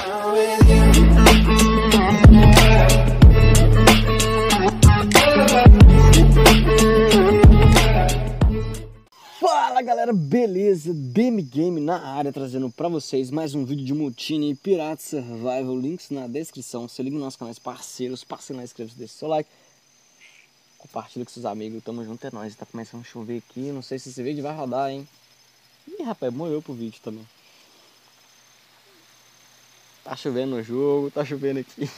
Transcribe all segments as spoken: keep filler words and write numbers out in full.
Fala galera, beleza? Demi Game na área, trazendo pra vocês mais um vídeo de Mutiny Pirata Survival. Links na descrição. Se liga nos nossos canais parceiros, parceiro, inscreva-se, deixa seu like, compartilha com seus amigos. Tamo junto, é nóis. Tá começando a chover aqui, não sei se esse vídeo vai rodar, hein? Ih, rapaz, molhou pro vídeo também. Tá chovendo no jogo, tá chovendo aqui.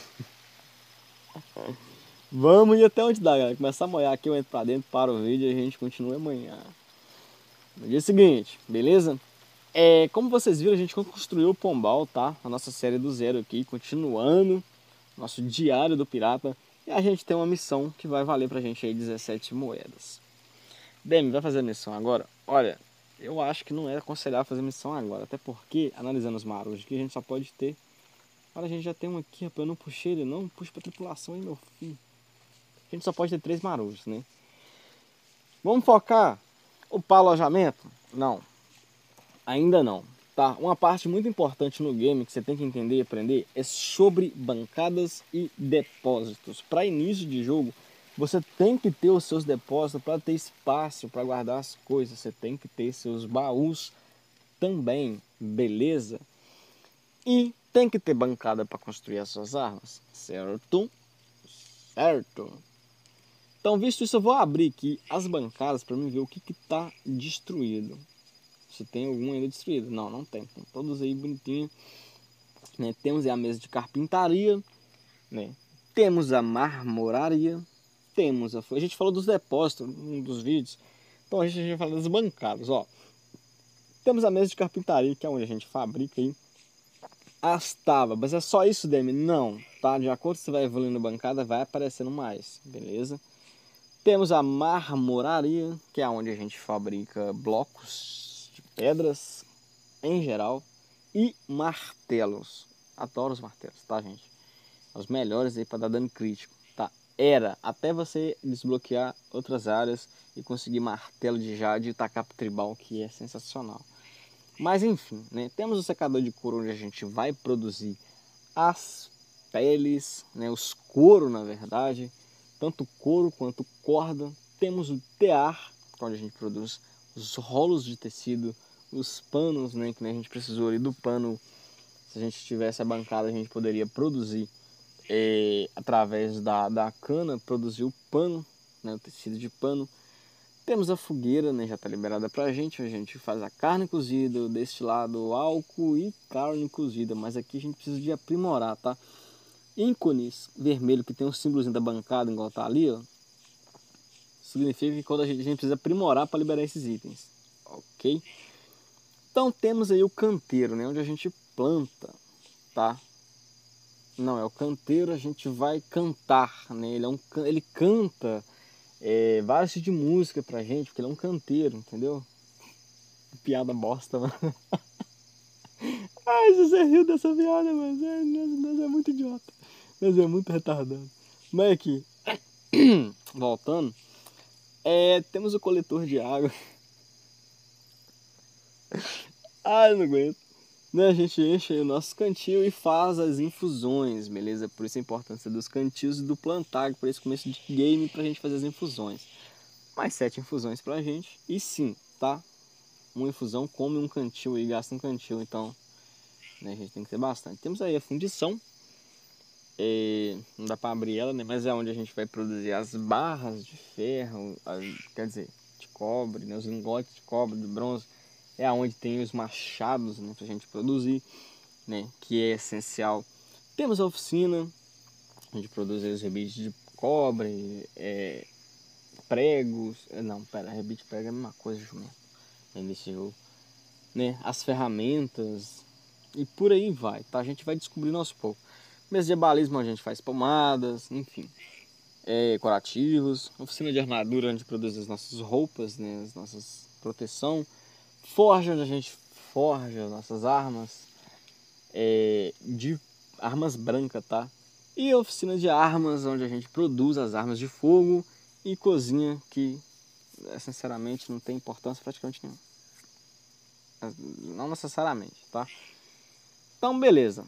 Vamos ir até onde dá, galera. Começar a molhar aqui, eu entro pra dentro, para o vídeo e a gente continua amanhã. No dia seguinte, beleza? É, como vocês viram, a gente construiu o Pombal, tá? A nossa série do zero aqui, continuando nosso diário do pirata. E a gente tem uma missão que vai valer pra gente aí dezessete moedas. Demi, vai fazer a missão agora? Olha, eu acho que não é aconselhável fazer missão agora. Até porque, analisando os marujos aqui, a gente só pode ter... Olha, a gente já tem um aqui, rapaz, eu não puxei ele não. Puxa pra tripulação aí, meu filho. A gente só pode ter três marujos, né? Vamos focar upar alojamento? Não. Ainda não, tá? Uma parte muito importante no game que você tem que entender e aprender é sobre bancadas e depósitos. Para início de jogo, você tem que ter os seus depósitos para ter espaço para guardar as coisas. Você tem que ter seus baús também, beleza? E tem que ter bancada para construir as suas armas, certo? Certo. Então, visto isso, eu vou abrir aqui as bancadas para mim ver o que que tá destruído. Se tem algum ainda destruído. Não, não tem. Estão todos aí bonitinhos. Né? Temos a mesa de carpintaria. Né? Temos a marmoraria. Temos a... A gente falou dos depósitos num dos vídeos. Então a gente vai falar das bancadas. Ó. Temos a mesa de carpintaria, que é onde a gente fabrica aí as tábuas. Mas é só isso, Demi? Não. Tá? De acordo com você vai evoluindo a bancada, vai aparecendo mais. Beleza? Temos a marmoraria, que é onde a gente fabrica blocos de pedras em geral e martelos. Adoro os martelos, tá, gente? Os melhores aí para dar dano crítico, tá? Era até você desbloquear outras áreas e conseguir martelo de jade e tacar pro tribal, que é sensacional. Mas enfim, né? Temos o secador de couro onde a gente vai produzir as peles, né? Os couro, na verdade. Tanto couro quanto corda. Temos o tear, onde a gente produz os rolos de tecido, os panos, né, que a gente precisou ali do pano. Se a gente tivesse a bancada, a gente poderia produzir é, através da, da cana, produzir o pano, né, o tecido de pano. Temos a fogueira, né, já está liberada pra gente. A gente faz a carne cozida, deste lado álcool e carne cozida. Mas aqui a gente precisa de aprimorar, tá? Ícones vermelho que tem um símbolozinho da bancada, igual tá ali, ó, significa que quando a gente, a gente precisa aprimorar para liberar esses itens, ok? Então temos aí o canteiro, né, onde a gente planta, tá? Não, é o canteiro, a gente vai cantar, né? Ele, é um, ele canta é, vários tipos de música pra gente, porque ele é um canteiro, entendeu? Piada bosta, mano. Ai, você riu dessa piada, mas é, nós é muito idiota. Nós é muito retardado. Mas aqui, voltando, é, temos o coletor de água. Ai, não aguento. Né, a gente enche aí o nosso cantil e faz as infusões, beleza? Por isso a importância dos cantis e do plantar, por esse começo de game, pra gente fazer as infusões. Mais sete infusões pra gente. E sim, tá? Uma infusão come um cantil e gasta um cantil, então né, a gente tem que ter bastante. Temos aí a fundição. É, não dá pra abrir ela, né? Mas é onde a gente vai produzir as barras de ferro, as, quer dizer, de cobre, né? Os lingotes de cobre, de bronze. É onde tem os machados, né, pra gente produzir, né? Que é essencial. Temos a oficina, a gente produz os rebites de cobre, é, pregos. Não, pera, rebite e prego é a mesma coisa, jumento. Nesse jogo, né? As ferramentas e por aí vai, tá? A gente vai descobrindo aos poucos. Mesa de abalismo a gente faz pomadas, enfim, é, curativos. Oficina de armadura onde produz as nossas roupas, né? As nossas proteção. Forja onde a gente forja nossas armas, é, de armas brancas, tá? E oficina de armas onde a gente produz as armas de fogo e cozinha que sinceramente não tem importância praticamente nenhuma. Não necessariamente, tá? Então beleza.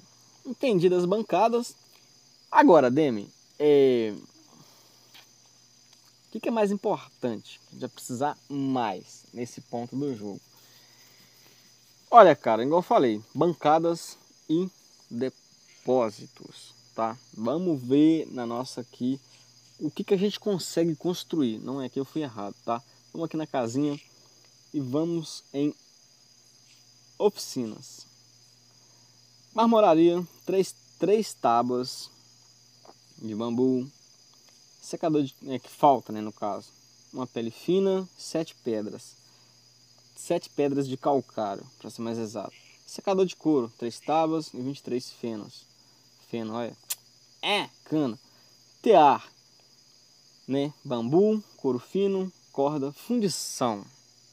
Entendi das bancadas. Agora, Demi, é... o que, que é mais importante? A gente vai precisar mais nesse ponto do jogo. Olha, cara, igual eu falei, bancadas e depósitos, tá? Vamos ver na nossa aqui o que, que a gente consegue construir. Não é que eu fui errado, tá? Vamos aqui na casinha e vamos em oficinas. Marmoraria, três, três tábuas de bambu, secador de, é, que falta, né, no caso, uma pele fina, sete pedras, sete pedras de calcário, para ser mais exato. Secador de couro, três tábuas e vinte e três fenos. Feno, olha, é cana. Tear, né, bambu, couro fino, corda, fundição.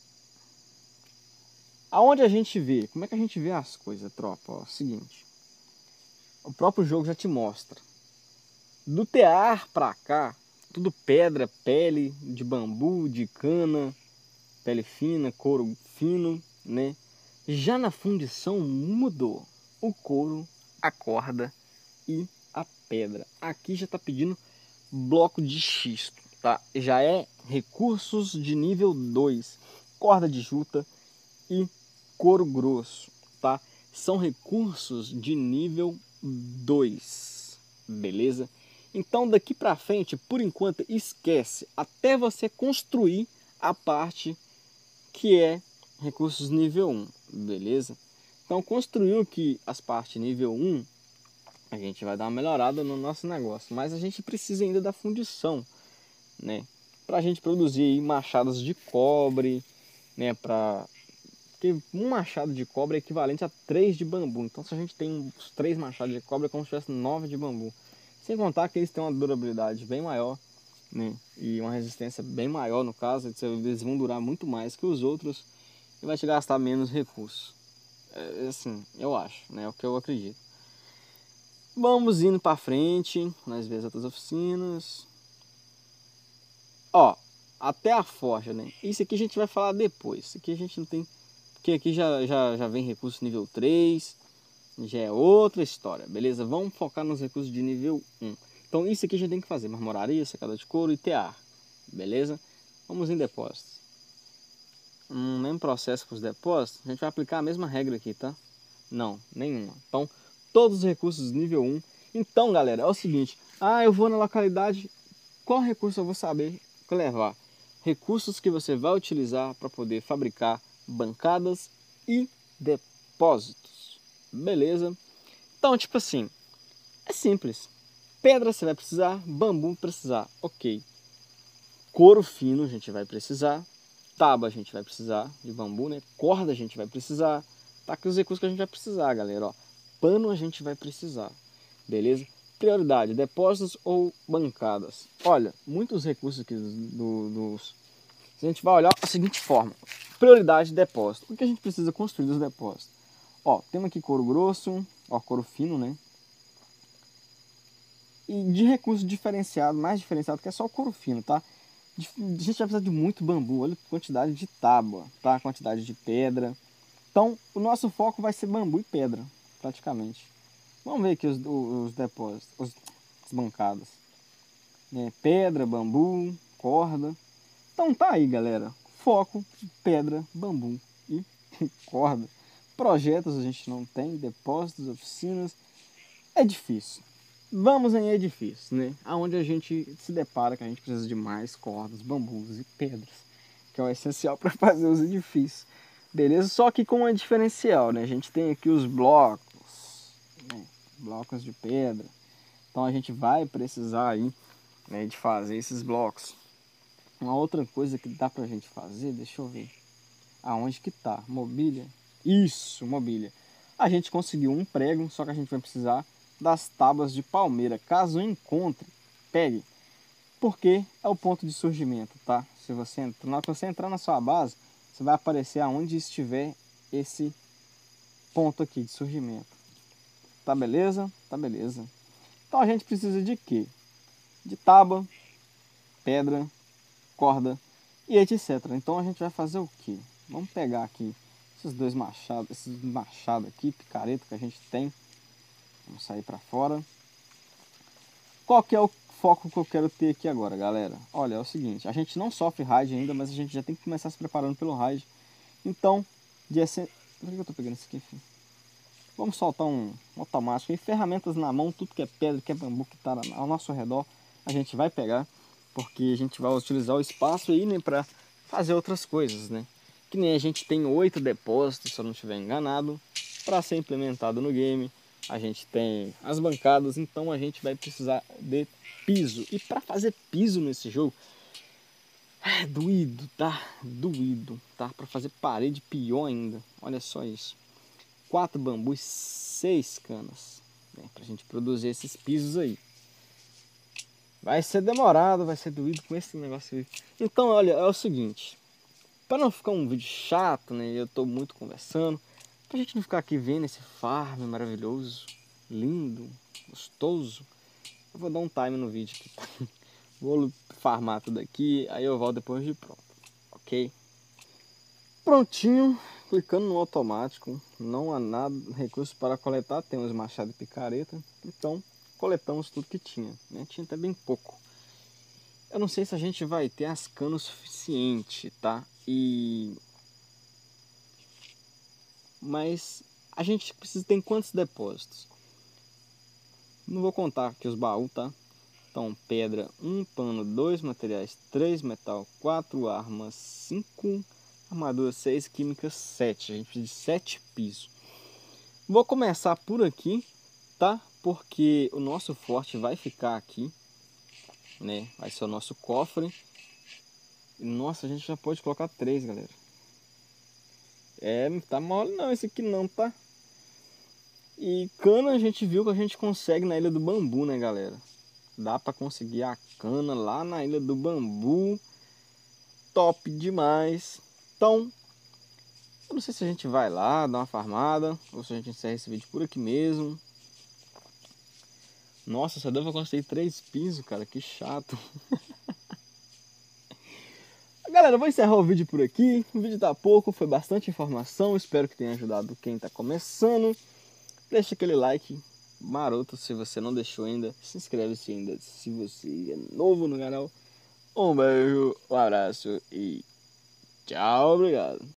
Aonde a gente vê? Como é que a gente vê as coisas, tropa? Ó, seguinte, o próprio jogo já te mostra. Do tear pra cá, tudo pedra, pele de bambu, de cana, pele fina, couro fino, né? Já na fundição mudou o couro, a corda e a pedra. Aqui já tá pedindo bloco de xisto, tá? Já é recursos de nível dois, corda de juta e couro grosso, tá? São recursos de nível dois, beleza? Então daqui pra frente, por enquanto, esquece até você construir a parte que é recursos nível um, beleza? Então construiu aqui as partes nível um, a gente vai dar uma melhorada no nosso negócio, mas a gente precisa ainda da fundição, né? Pra gente produzir aí machados de cobre, né? Pra... Porque um machado de cobre é equivalente a três de bambu. Então se a gente tem uns três machados de cobre é como se tivesse nove de bambu. Sem contar que eles têm uma durabilidade bem maior, né? E uma resistência bem maior no caso. Eles vão durar muito mais que os outros e vai te gastar menos recursos. É, assim, eu acho, né? É o que eu acredito. Vamos indo para frente, nas vezes outras oficinas. Ó, até a forja, né? Isso aqui a gente vai falar depois. Isso aqui a gente não tem... Porque aqui já, já, já vem recurso nível três. Já é outra história, beleza? Vamos focar nos recursos de nível um. Então isso aqui a gente tem que fazer. Marmoraria, secador de couro e tear. Beleza? Vamos em depósitos. Um mesmo processo para os depósitos. A gente vai aplicar a mesma regra aqui, tá? Não, nenhuma. Então, todos os recursos nível um. Então, galera, é o seguinte. Ah, eu vou na localidade. Qual recurso eu vou saber levar? Recursos que você vai utilizar para poder fabricar bancadas e depósitos. Beleza? Então, tipo assim, é simples. Pedra você vai precisar, bambu precisar, ok. Couro fino a gente vai precisar, tábua a gente vai precisar de bambu, né? Corda a gente vai precisar. Tá aqui os recursos que a gente vai precisar, galera, ó. Pano a gente vai precisar, beleza? Prioridade, depósitos ou bancadas. Olha, muitos recursos aqui do, dos... A gente vai olhar da seguinte forma. Prioridade, depósito. O que a gente precisa construir dos depósitos? Ó, temos aqui couro grosso, ó, couro fino, né? E de recurso diferenciado, mais diferenciado, que é só o couro fino, tá? A gente vai precisar de muito bambu, olha a quantidade de tábua, tá? A quantidade de pedra. Então, o nosso foco vai ser bambu e pedra, praticamente. Vamos ver aqui os, os depósitos, os, as bancadas. É, pedra, bambu, corda. Então tá aí, galera. Foco, pedra, bambu e corda. Projetos a gente não tem, depósitos, oficinas. É difícil. Vamos em edifícios, né? Onde a gente se depara que a gente precisa de mais cordas, bambus e pedras, que é o essencial para fazer os edifícios. Beleza? Só que com um diferencial, né? A gente tem aqui os blocos, né? Blocos de pedra. Então a gente vai precisar aí, né, de fazer esses blocos. Uma outra coisa que dá pra gente fazer, deixa eu ver. Aonde que tá? Mobília? Isso, mobília. A gente conseguiu um prego, só que a gente vai precisar das tábuas de palmeira. Caso encontre, pegue. Porque é o ponto de surgimento, tá? Se você entrar, na hora que você entrar na sua base, você vai aparecer aonde estiver esse ponto aqui de surgimento. Tá beleza? Tá beleza. Então a gente precisa de quê? De tábua, pedra, corda e etcétera. Então a gente vai fazer o quê? Vamos pegar aqui esses dois machados, esses machados aqui, picareta que a gente tem. Vamos sair pra fora. Qual que é o foco que eu quero ter aqui agora, galera? Olha, é o seguinte, a gente não sofre raid ainda, mas a gente já tem que começar se preparando pelo raid. Então, de essen... por que eu tô pegando isso aqui, filho? Vamos soltar um automático aí, ferramentas na mão, tudo que é pedra, que é bambu, que tá ao nosso redor, a gente vai pegar, porque a gente vai utilizar o espaço aí, né, pra fazer outras coisas, né? Que nem a gente tem oito depósitos, se eu não estiver enganado, para ser implementado no game. A gente tem as bancadas, então a gente vai precisar de piso. E para fazer piso nesse jogo, é doído, tá? Doído, tá? Para fazer parede pior ainda, olha só isso. Quatro bambus, seis canas, né, pra gente produzir esses pisos aí. Vai ser demorado, vai ser doído com esse negócio aí. Então, olha, é o seguinte, para não ficar um vídeo chato, né, eu tô muito conversando, pra gente não ficar aqui vendo esse farm maravilhoso, lindo, gostoso, eu vou dar um time no vídeo aqui. Vou farmar tudo aqui, aí eu volto depois de pronto, ok? Prontinho, clicando no automático, não há nada, recurso para coletar, temos machado e picareta, então coletamos tudo que tinha, né? Tinha até bem pouco. Eu não sei se a gente vai ter as canas suficiente, tá? E... mas a gente precisa ter quantos depósitos? Não vou contar aqui os baús, tá? Então, pedra, um pano, dois materiais, três metal, quatro armas, cinco armadura, seis químicas, sete. A gente precisa de sete pisos. Vou começar por aqui, tá? Porque o nosso forte vai ficar aqui, né? Vai ser o nosso cofre. Nossa, a gente já pode colocar três, galera. É, não tá mole não esse aqui não, tá? E cana a gente viu que a gente consegue na Ilha do Bambu, né, galera? Dá pra conseguir a cana lá na Ilha do Bambu. Top demais. Então, eu não sei se a gente vai lá, dar uma farmada, ou se a gente encerra esse vídeo por aqui mesmo. Nossa, só deu pra construir três pisos, cara, que chato. Galera, eu vou encerrar o vídeo por aqui. O vídeo tá pouco, foi bastante informação. Espero que tenha ajudado quem tá começando. Deixa aquele like maroto se você não deixou ainda. Se inscreve se ainda, se você é novo no canal. Um beijo, um abraço e tchau, obrigado.